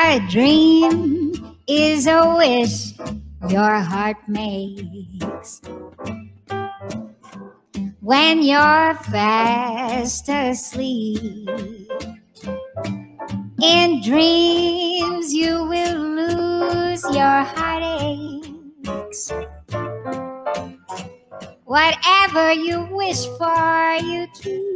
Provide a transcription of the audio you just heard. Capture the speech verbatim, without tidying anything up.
A dream is a wish your heart makes when you're fast asleep. In dreams you will lose your heartaches. Whatever you wish for, you keep.